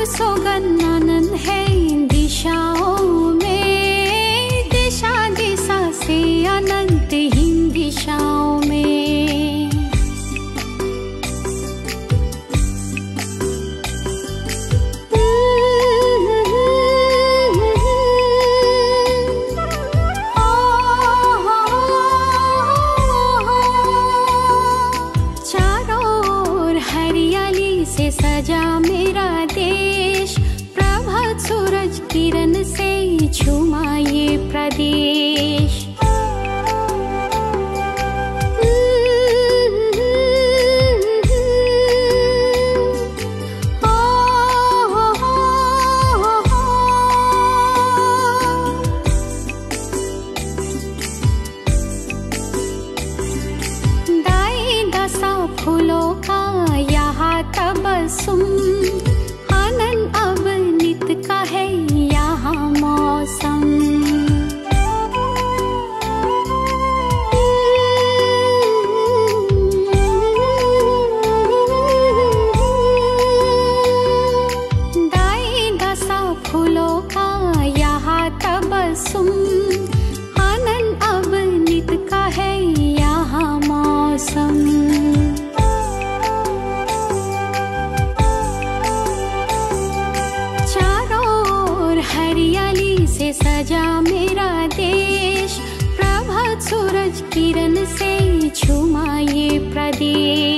सुगंध आनंद है दिशाओं में, दिशा दिशा से अनंतहीन दिशाओं में। चारों ओर हरियाली से सजा मेरा देश, प्रभात सूरज किरण से झूमा ये प्रदेश। दाई दशा फूलों का यहाँ तबस्सुम, आनंद अब नित का है यहाँ मौसम। दाई दशा फूलों का यहाँ तबस्सुम, आनंद अब नित का है यहाँ मौसम। चारों ओर हरियाली से सजा मेरा देश, प्रभात सूरज किरण से झूमा ये प्रदेश।